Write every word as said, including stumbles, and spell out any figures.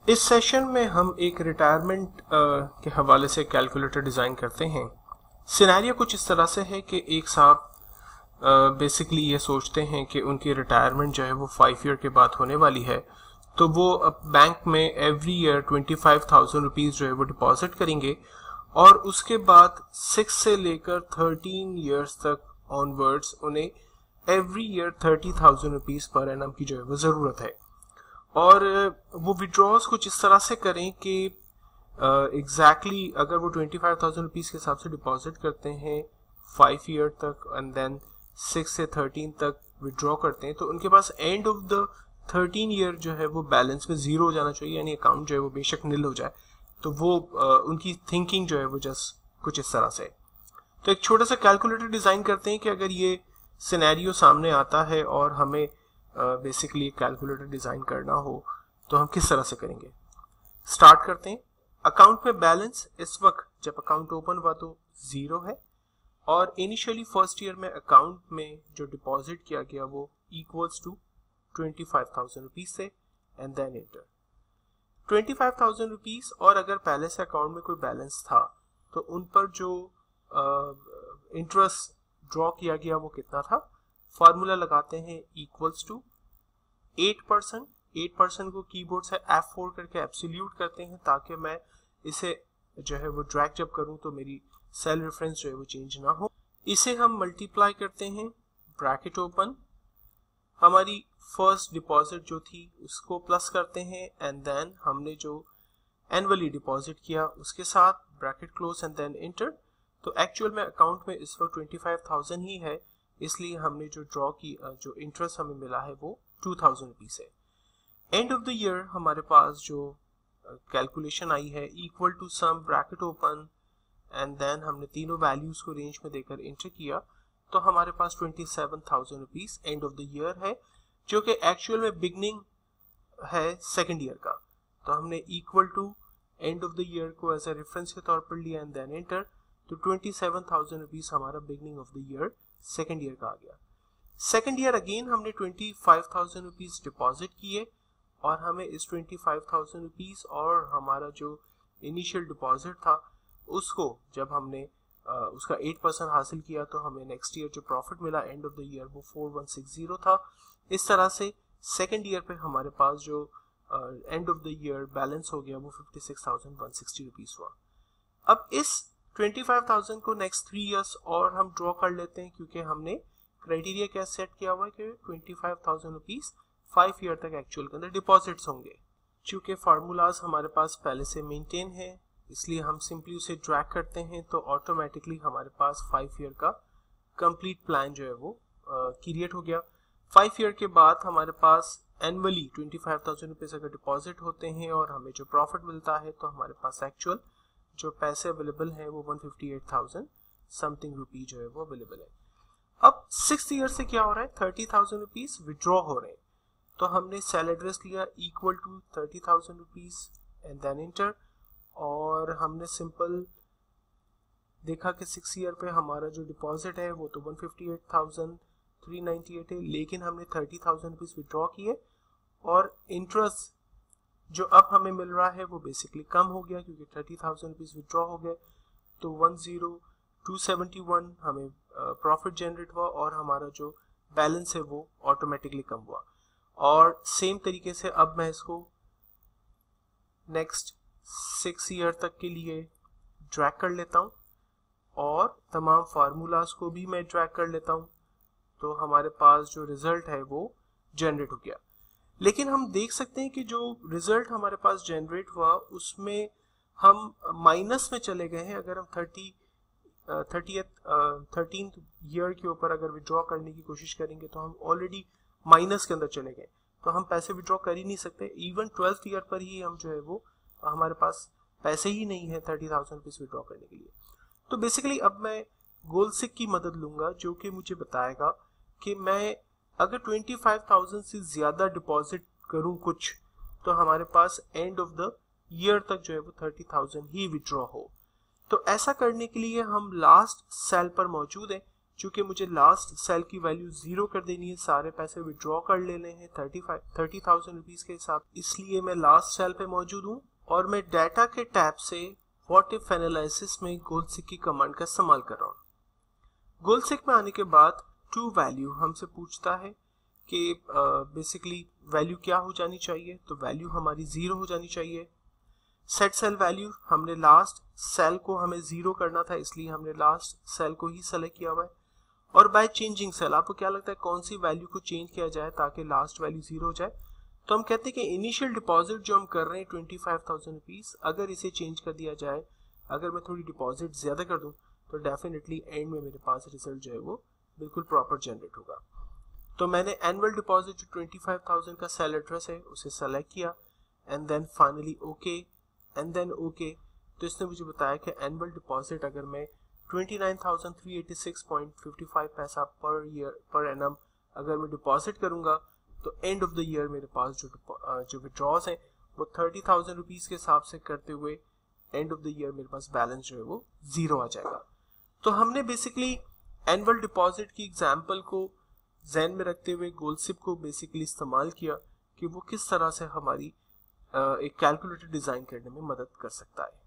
इस सेशन में हम एक रिटायरमेंट के हवाले से कैलकुलेटर डिज़ाइन करते हैं। सिनेरियो कुछ इस तरह से है कि एक साहब बेसिकली ये सोचते हैं कि उनकी रिटायरमेंट जो है वो फाइव ईयर के बाद होने वाली है, तो वो अब बैंक में every year twenty five thousand rupees जो है वो डिपॉजिट करेंगे और उसके बाद सिक्स से लेकर थर्टीन ईयर्स तक ऑनवर्ड्स उन्हें every year thirty thousand rupees per annum की जो है वो ज़रूरत है। और वो विड्रॉज कुछ इस तरह से करें कि एग्जैक्टली uh, अगर वो ट्वेंटी फाइव थाउजेंड रुपीज़ के हिसाब से डिपॉजिट करते हैं फाइव ईयर तक एंड देन सिक्स से थर्टीन तक विड्रॉ करते हैं, तो उनके पास end of the thirteen year जो है वो बैलेंस में ज़ीरो हो जाना चाहिए, यानी अकाउंट जो है वो बेशक नील हो जाए। तो वो uh, उनकी थिंकिंग जो है वो जस्ट कुछ इस तरह से। तो एक छोटा सा कैलकुलेटर डिज़ाइन करते हैं कि अगर ये सिनेरियो सामने आता है और हमें बेसिकली कैलकुलेटर डिज़ाइन करना हो तो हम किस तरह से करेंगे। स्टार्ट करते हैं। अकाउंट में बैलेंस इस वक्त जब अकाउंट ओपन हुआ तो ज़ीरो है और इनिशियली फर्स्ट ईयर में अकाउंट में जो डिपॉजिट किया गया वो equals to twenty five thousand rupees से and then enter twenty five thousand rupees. और अगर पहले से अकाउंट में कोई बैलेंस था तो उन पर जो इंटरेस्ट ड्रॉ किया गया वो कितना था। फार्मूला लगाते हैं equals to eight percent. Eight percent को कीबोर्ड से एफ फोर करके एब्सोल्यूट करते हैं ताकि मैं इसे जो है वो ड्रैग जब करूं तो मेरी सेल रेफरेंस जो है वो चेंज ना हो। इसे हम मल्टीप्लाई करते हैं, ब्रैकेट ओपन, हमारी फर्स्ट डिपॉजिट जो थी उसको प्लस करते हैं एंड देन हमने जो एनुअली डिपॉजिट किया उसके साथ bracket close and then enter. तो एक्चुअल में अकाउंट में इस वक्त ट्वेंटी फाइव थाउजेंड ही है, इसलिए हमने जो ड्रॉ की जो इंटरेस्ट हमें मिला है वो टू थाउजेंड रुपीज़ है। एंड ऑफ द ईयर हमारे पास जो कैलकुलेशन आई है equal to sum bracket open and then हमने तीनों वैल्यूज को रेंज में देकर एंटर किया तो हमारे पास twenty seven thousand rupees end of the year है, जो कि एक्चुअल में बिगनिंग है सेकेंड ईयर का। तो हमने equal to end of the year को एज ए रेफरेंस के तौर पर लिया एंड देन एंटर। तो ट्वेंटी सेवन थाउजेंड रुपीज़ हमारा beginning of the year second year का आ गया। सेकेंड ईयर अगेन हमने twenty five thousand rupees deposit किए और हमें इस ट्वेंटी फाइव थाउजेंड रुपीज़ और हमारा जो इनिशियल डिपॉजिट था उसको जब हमने आ, उसका एट परसेंट हासिल किया तो हमें नेक्स्ट ईयर जो प्रॉफिट मिला एंड ऑफ द ईयर वो फोर वन सिक्स ज़ीरो था। इस तरह से सेकेंड ईयर पे हमारे पास जो end of the year balance हो गया वो fifty six thousand one sixty rupees हुआ। अब इस ट्वेंटी फाइव थाउजेंड को नेक्स्ट थ्री ईयर्स और हम ड्रॉ कर लेते हैं, क्योंकि हमने क्राइटेरिया क्या सेट किया हुआ है कि twenty five thousand rupees five year तक एक्चुअल के अंदर डिपॉजिट्स होंगे। चूँकि फार्मूलाज हमारे पास पहले से मेंटेन है इसलिए हम सिंपली उसे ड्रैग करते हैं तो ऑटोमेटिकली हमारे पास फाइव ईयर का कंप्लीट प्लान जो है वो क्रिएट हो गया। फाइव ईयर के बाद हमारे पास annually twenty five thousand rupees अगर डिपॉजिट होते हैं और हमें जो प्रॉफिट मिलता है तो हमारे पास एक्चुअल जो पैसे अवेलेबल हैं वो one fifty eight thousand something rupee जो है वो अवेलेबल है। अब सिक्स ईयर से क्या हो रहा है, थर्टी थाउजेंड रुपीज़ विड्रॉ हो रहे हैं। तो हमने सेल एड्रेस लिया equal to thirty thousand rupees and then enter और हमने सिंपल देखा कि सिक्स ईयर पे हमारा जो डिपॉजिट है वो तो one fifty eight thousand three ninety eight है, लेकिन हमने थर्टी थाउजेंड रुपीज़ विड्रॉ किए और इंटरेस्ट जो अब हमें मिल रहा है वो बेसिकली कम हो गया क्योंकि थर्टी थाउजेंड रुपीज़ विड्रॉ हो गए। तो one zero two seventy one हमें प्रॉफिट जनरेट हुआ और हमारा जो बैलेंस है वो ऑटोमेटिकली कम हुआ। और सेम तरीके से अब मैं इसको नेक्स्ट सिक्स ईयर तक के लिए ड्रैग कर लेता हूँ और तमाम फार्मूलाज को भी मैं ड्रैग कर लेता हूँ तो हमारे पास जो रिजल्ट है वो जनरेट हो गया। लेकिन हम देख सकते हैं कि जो रिजल्ट हमारे पास जनरेट हुआ उसमें हम माइनस में चले गए हैं। अगर हम थर्टी थर्टी थर्टीन ईयर के ऊपर अगर विड्रॉ करने की कोशिश करेंगे तो हम ऑलरेडी माइनस के अंदर चले गए, तो हम पैसे विड्रॉ कर ही नहीं सकते। इवन ट्वेल्थ ईयर पर ही हम जो है वो हमारे पास पैसे ही नहीं है थर्टी थाउजेंड रुपीज़ विड्रॉ करने के लिए। तो बेसिकली अब मैं गोलसिक की मदद लूँगा जो कि मुझे बताएगा कि मैं अगर ट्वेंटी फाइव थाउजेंड से ज़्यादा डिपॉजिट करूँ कुछ तो हमारे पास एंड ऑफ द ईयर तक जो है वो थर्टी थाउजेंड ही विड्रॉ हो। तो ऐसा करने के लिए हम लास्ट सेल पर मौजूद हैं। चूंकि मुझे लास्ट सेल की वैल्यू जीरो कर देनी है, सारे पैसे विड्रॉ कर लेने हैं thirty five thirty thousand rupees के हिसाब, इसलिए मैं लास्ट सेल पे मौजूद हूँ और मैं डाटा के टैब से व्हाट इफ एनालिसिस में गोलसिक की कमांड का इस्तेमाल कर रहा हूँ। गोलसिक में आने के बाद टू वैल्यू हमसे पूछता है कि बेसिकली वैल्यू क्या हो जानी चाहिए, तो वैल्यू हमारी जीरो हो जानी चाहिए। सेट सेल वैल्यू, हमने लास्ट सेल को हमें जीरो करना था, इसलिए हमने लास्ट सेल को ही सेलेक्ट किया हुआ है। और बाय चेंजिंग सेल, आपको क्या लगता है कौन सी वैल्यू को चेंज किया जाए ताकि लास्ट वैल्यू जीरो हो जाए? तो हम कहते हैं कि इनिशियल डिपॉजिट जो हम कर रहे हैं ट्वेंटी फाइव थाउजेंड रुपीज, अगर इसे चेंज कर दिया जाए, अगर मैं थोड़ी डिपॉजिट ज्यादा कर दूं तो डेफिनेटली एंड में मेरे पास रिजल्ट जो है वो बिल्कुल प्रॉपर जनरेट होगा। तो मैंने एनुअल डिपॉजिट जो ट्वेंटी फाइव थाउजेंड का सेल एड्रेस है उसे सेलेक्ट किया and then finally okay and then okay. तो इसने मुझे बताया कि एनुअल डिपॉजिट अगर मैं twenty nine thousand three eighty six point fifty five पैसा पर ईयर पर एनम अगर मैं डिपॉजिट करूंगा तो एंड ऑफ द ईयर मेरे पास जो जो विड्रॉज हैं वो थर्टी थाउजेंड रुपीज के हिसाब से करते हुए एंड ऑफ द ईयर मेरे पास बैलेंस जो है वो जीरो आ जाएगा। तो हमने बेसिकली एनुअल डिपॉजिट की एग्जांपल को ज़हन में रखते हुए गोलसिप को बेसिकली इस्तेमाल किया कि वो किस तरह से हमारी एक कैलकुलेटर डिजाइन करने में मदद कर सकता है।